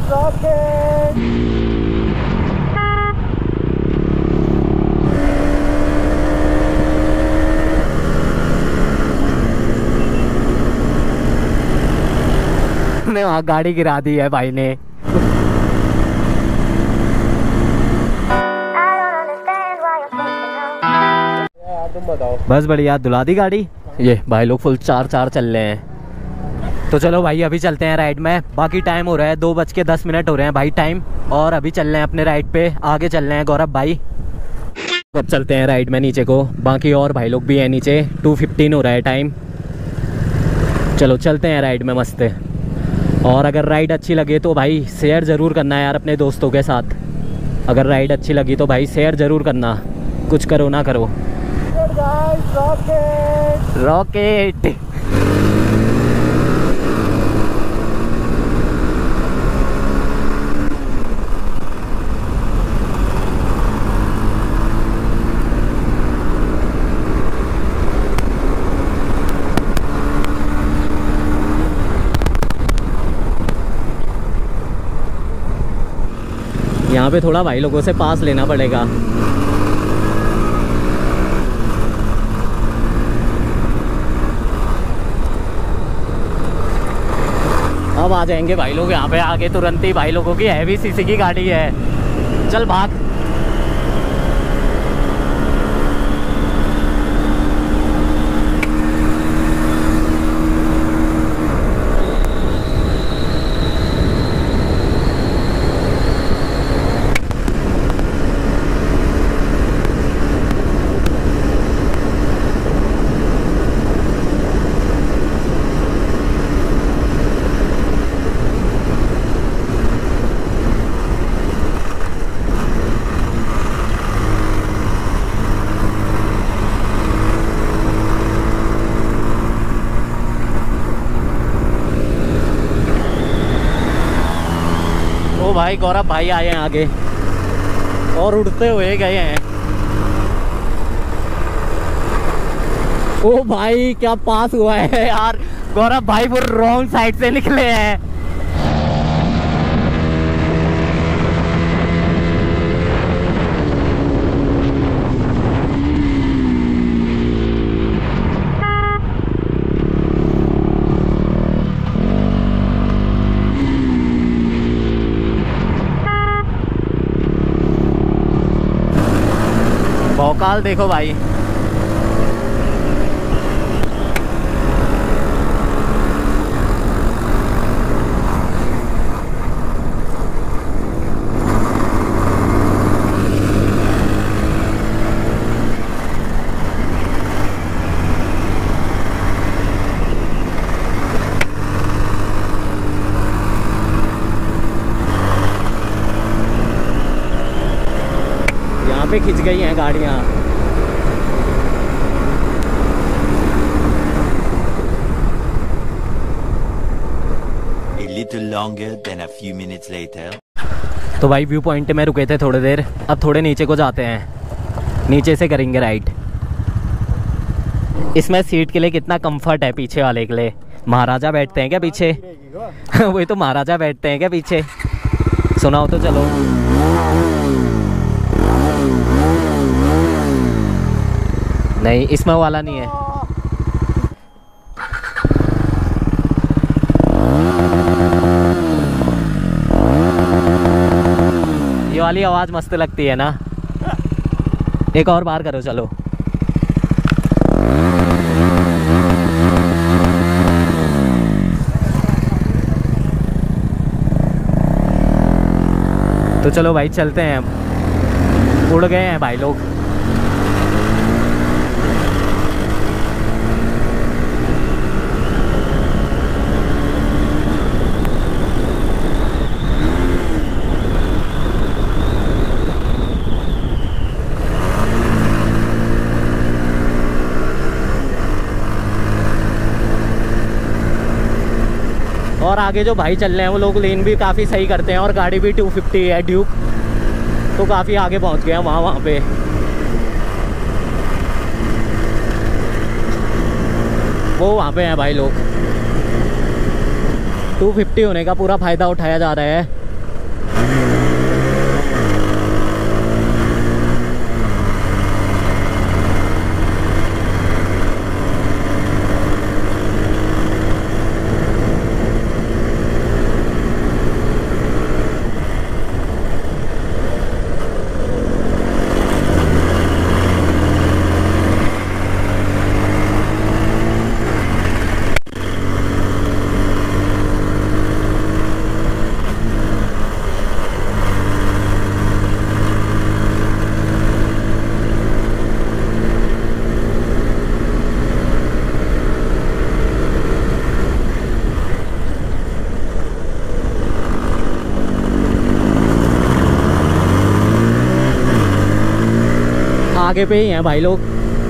ने वहाँ गाड़ी गिरा दी है भाई ने। बस बढ़िया, धुला दी गाड़ी। ये भाई लोग फुल चार चल रहे हैं। तो चलो भाई अभी चलते हैं राइड में। बाकी टाइम हो रहा है 2:10 हो रहे हैं भाई टाइम, और अभी चल रहे हैं अपने राइड पे, आगे चल रहे हैं गौरव भाई। अब चलते हैं राइड में नीचे को, बाकी और भाई लोग भी हैं नीचे। 2:15 हो रहा है टाइम। चलो चलते हैं राइड में मस्त है। और अगर राइड अच्छी लगे तो भाई शेयर ज़रूर करना है यार अपने दोस्तों के साथ। अगर राइड अच्छी लगी तो भाई शेयर ज़रूर करना, कुछ करो ना करो। रॉकेट यहाँ पे थोड़ा भाई लोगों से पास लेना पड़ेगा। अब आ जाएंगे भाई लोग यहाँ पे आगे तुरंत ही। भाई लोगों की हैवी सीसी की गाड़ी है। चल भाग। भाई गौरव भाई आए हैं आगे और उड़ते हुए गए हैं। ओ भाई क्या पास हुआ है यार। गौरव भाई वो रॉन्ग साइड से निकले हैं। भौकाल देखो भाई। पे खिंच गई हैं गाड़ियाँ। A little longer than a few minutes later. तो भाई व्यू पॉइंट में रुके थे थोड़ी देर, अब थोड़े नीचे को जाते हैं, नीचे से करेंगे राइड। इसमें सीट के लिए कितना कंफर्ट है पीछे वाले के लिए। महाराजा बैठते हैं क्या पीछे? वही तो महाराजा बैठते हैं क्या पीछे? सुनाओ तो चलो। नहीं इसमें वाला नहीं है। ये वाली आवाज मस्त लगती है ना। एक और बार करो चलो। तो चलो भाई चलते हैं। उड़ गए हैं भाई लोग। और आगे जो भाई चल रहे हैं वो लोग लेन भी काफ़ी सही करते हैं और गाड़ी भी 250 है ड्यूक, तो काफ़ी आगे पहुंच गए हैं वहाँ पे। वो वहाँ पे हैं भाई लोग। 250 होने का पूरा फ़ायदा उठाया जा रहा है आगे पे ही हैं भाई लोग।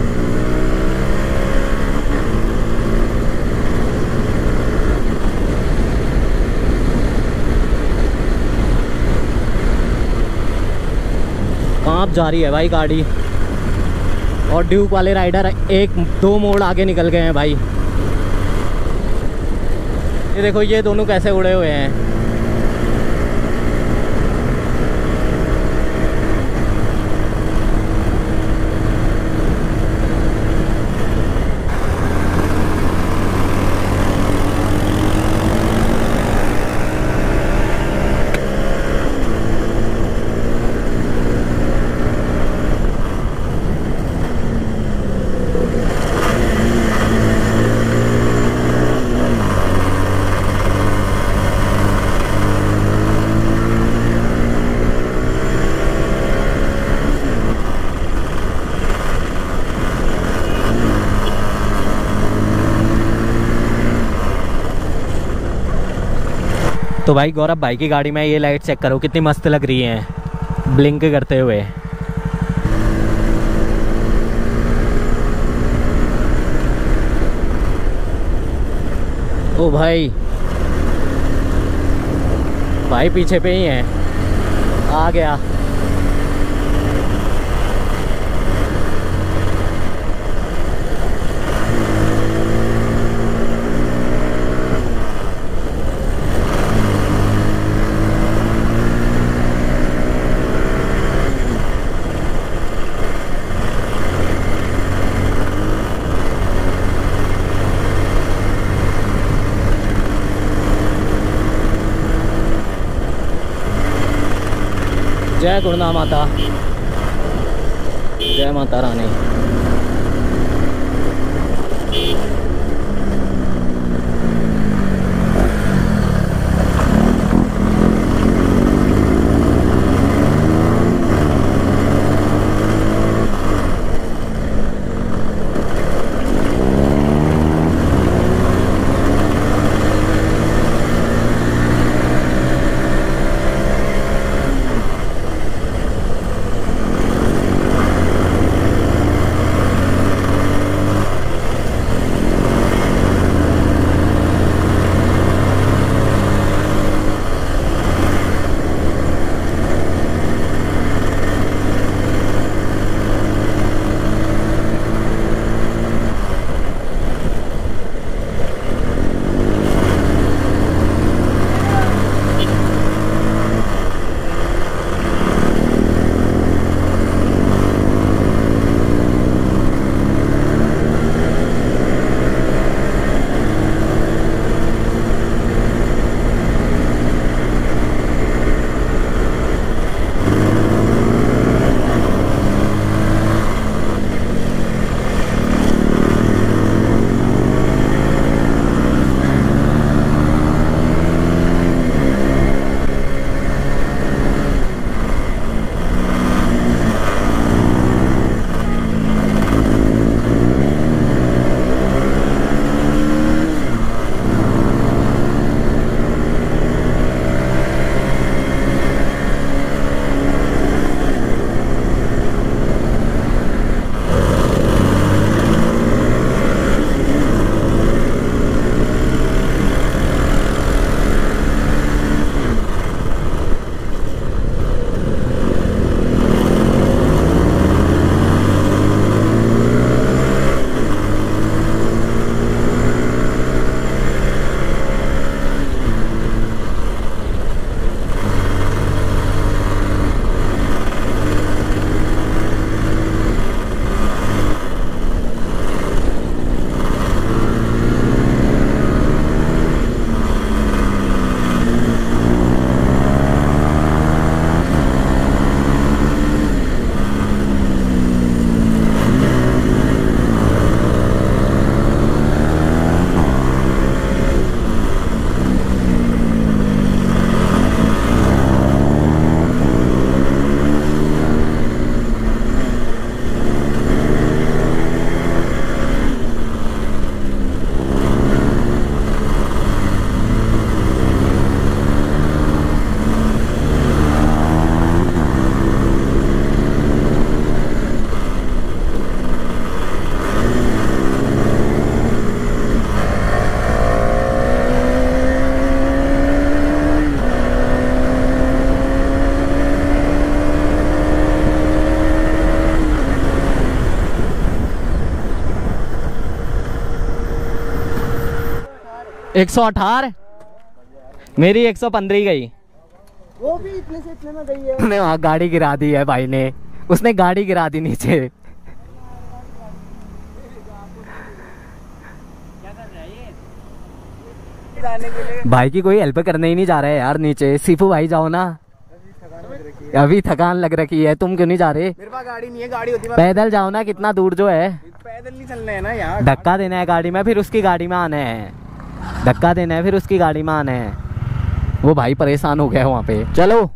कहाँ जा रही है भाई गाड़ी। और ड्यूक वाले राइडर 1-2 मोड़ आगे निकल गए हैं भाई। ये देखो ये दोनों कैसे उड़े हुए हैं। तो भाई गौरव भाई की गाड़ी में ये लाइट चेक करो कितनी मस्त लग रही है ब्लिंक करते हुए। ओ भाई भाई पीछे पे ही है, आ गया। जय गुरुना माता, जय माता रानी। 118 मेरी 115 गई। वो भी इतने से इतने में गई है। उसने वहाँ गाड़ी गिरा दी है भाई ने, उसने गाड़ी गिरा दी नीचे। भाई की कोई हेल्प करने ही नहीं जा रहा है यार नीचे। सीफू भाई जाओ ना, अभी थकान लग रखी है। तुम क्यों नहीं जा रहे? मेरे पास गाड़ी नहीं है, गाड़ी होती पैदल जाओ ना, कितना दूर जो है। पैदल नहीं चलना है ना यार। धक्का देना है गाड़ी में, फिर उसकी गाड़ी में आना है। धक्का देना है, फिर उसकी गाड़ी में आना है। वो भाई परेशान हो गया है वहाँ पे। चलो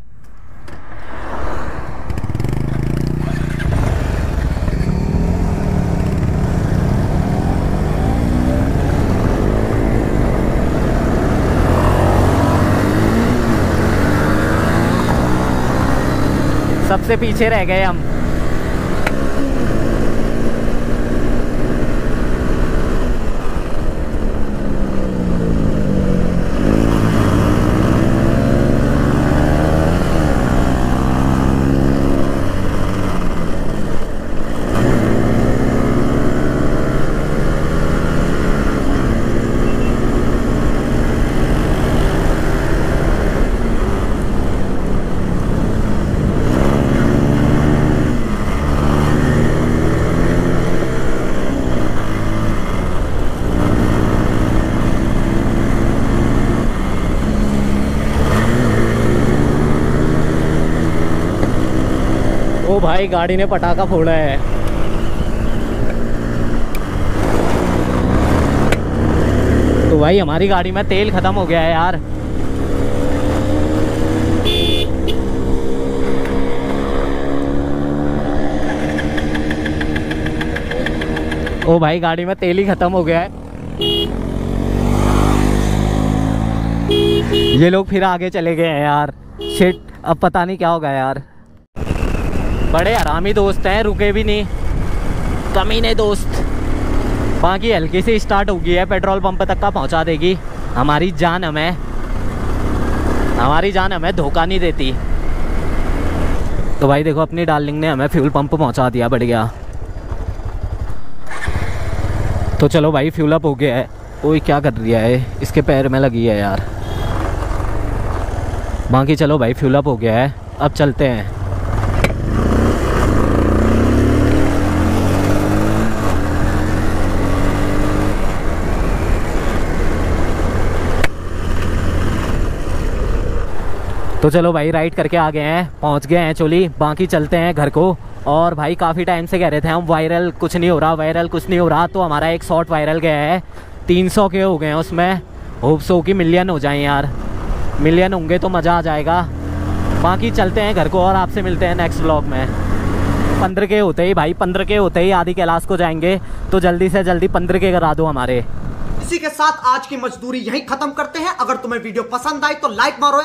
सबसे पीछे रह गए हम। ओ भाई गाड़ी ने पटाखा फोड़ा है। तो भाई हमारी गाड़ी में तेल खत्म हो गया है यार। ओ भाई गाड़ी में तेल ही खत्म हो गया है। ये लोग फिर आगे चले गए हैं यार। शिट, अब पता नहीं क्या होगा यार। बड़े हरामी दोस्त हैं, रुके भी नहीं, कमीने दोस्त। बाकी हल्की सी स्टार्ट हो गई है, पेट्रोल पंप तक का पहुंचा देगी। हमारी जान हमें धोखा नहीं देती। तो भाई देखो अपनी डार्लिंग ने हमें फ्यूल पंप पहुंचा दिया, बढ़ गया। तो चलो भाई फ्यूल अप हो गया है। ओए क्या कर दिया है, इसके पैर में लगी है यार। बाकी चलो भाई फ्यूल अप हो गया है, अब चलते हैं। तो चलो भाई राइड करके आ गए हैं, पहुंच गए हैं चोली। बाकी चलते हैं घर को। और भाई काफ़ी टाइम से कह रहे थे हम वायरल कुछ नहीं हो रहा, तो हमारा एक शॉर्ट वायरल गया है। 300 के हो गए हैं उसमें। होप सो कि मिलियन हो जाएं यार। मिलियन होंगे तो मज़ा आ जाएगा। बाकी चलते हैं घर को और आपसे मिलते हैं नेक्स्ट व्लॉग में। 15 के होते ही भाई, 15 के होते ही आदि कैलाश को जाएंगे। तो जल्दी से जल्दी 15 के करा दो हमारे। इसी के साथ आज की मजदूरी यहीं खत्म करते हैं। अगर तुम्हें वीडियो पसंद आई तो लाइक मारो।